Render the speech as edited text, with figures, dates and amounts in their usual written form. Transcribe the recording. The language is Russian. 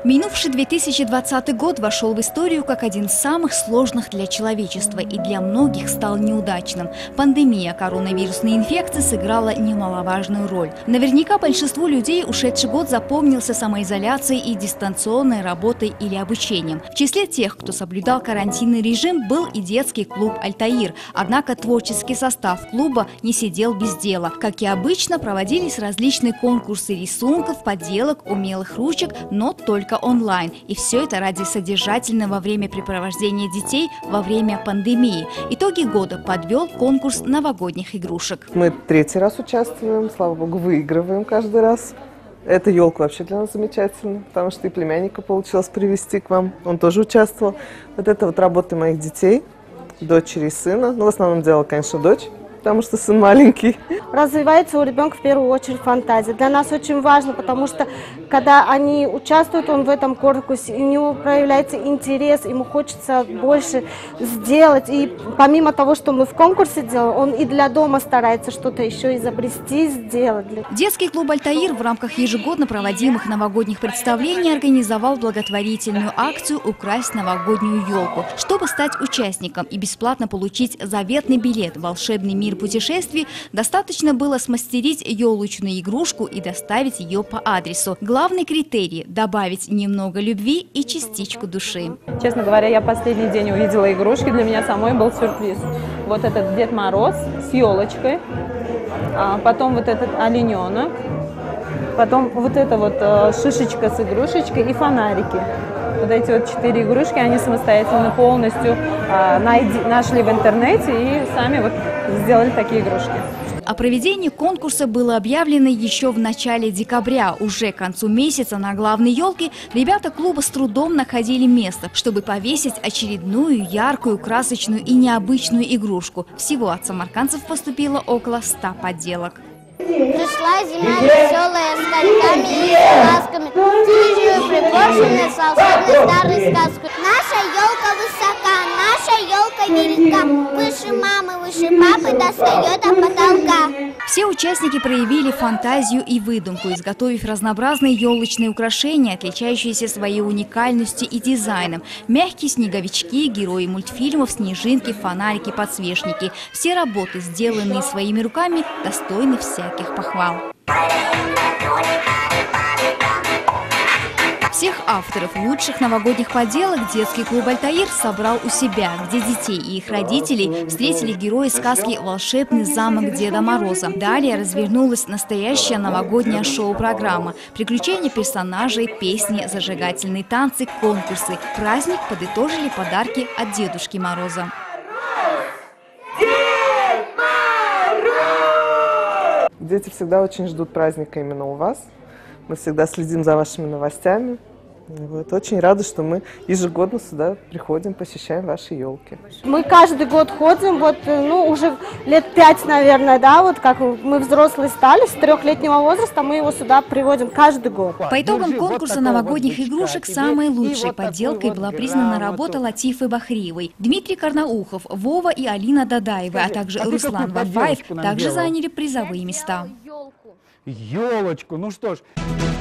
Минувший 2020 год вошел в историю как один из самых сложных для человечества и для многих стал неудачным. Пандемия коронавирусной инфекции сыграла немаловажную роль. Наверняка большинству людей ушедший год запомнился самоизоляцией и дистанционной работой или обучением. В числе тех, кто соблюдал карантинный режим, был и детский клуб «Альтаир». Однако творческий состав клуба не сидел без дела. Как и обычно, проводились различные конкурсы рисунков, поделок, умелых ручек, но только онлайн. И все это ради содержательного времяпрепровождения детей во время пандемии. Итоги года подвел конкурс новогодних игрушек. Мы третий раз участвуем, слава богу, выигрываем каждый раз. Эта елка вообще для нас замечательна, потому что и племянника получилось привезти к вам, он тоже участвовал. Вот это вот работы моих детей, дочери и сына. Ну, в основном делала, конечно, дочь, потому что сын маленький. Развивается у ребенка в первую очередь фантазия. Для нас очень важно, потому что когда они участвуют, он в этом конкурсе, у него проявляется интерес, ему хочется больше сделать. И помимо того, что мы в конкурсе делаем, он и для дома старается что-то еще изобрести, сделать. Детский клуб «Альтаир» в рамках ежегодно проводимых новогодних представлений организовал благотворительную акцию «Украсть новогоднюю елку». Чтобы стать участником и бесплатно получить заветный билет в волшебный мир путешествий, достаточно было смастерить елочную игрушку и доставить ее по адресу. Главный критерий – добавить немного любви и частичку души. Честно говоря, я последний день увидела игрушки, для меня самой был сюрприз. Вот этот Дед Мороз с елочкой, потом вот этот олененок, потом вот эта вот шишечка с игрушечкой и фонарики. Вот эти вот 4 игрушки, они самостоятельно полностью нашли в интернете и сами вот сделали такие игрушки. О проведении конкурса было объявлено еще в начале декабря. Уже к концу месяца на главной елке ребята клуба с трудом находили место, чтобы повесить очередную яркую, красочную и необычную игрушку. Всего от самаркандцев поступило около 100 подделок. Пришла зима веселая, с коньками и сказками. Свежую приборщенную с волшебной старой сказкой. Наша елка высока, наша елка велика. Выше мамы, выше папы достает до потолка. Все участники проявили фантазию и выдумку, изготовив разнообразные елочные украшения, отличающиеся своей уникальностью и дизайном. Мягкие снеговички, герои мультфильмов, снежинки, фонарики, подсвечники. Все работы, сделанные своими руками, достойны всяких похвал. Всех авторов лучших новогодних поделок детский клуб «Альтаир» собрал у себя, где детей и их родителей встретили герои сказки «Волшебный замок Деда Мороза». Далее развернулась настоящая новогодняя шоу-программа. Приключения персонажей, песни, зажигательные танцы, конкурсы. Праздник подытожили подарки от Дедушки Мороза. Дети всегда очень ждут праздника именно у вас. Мы всегда следим за вашими новостями. Вот. Очень рады, что мы ежегодно сюда приходим, посещаем ваши елки. Мы каждый год ходим, вот, ну, уже лет 5, наверное, да, вот как мы взрослые стали, с 3-летнего возраста мы его сюда приводим каждый год. По итогам конкурса новогодних игрушек самой лучшей подделкой была признана работа Латифы Бахриевой. Дмитрий Карнаухов, Вова и Алина Дадаева, а также Руслан Ванбаев также заняли призовые места. Елочку, ну что ж.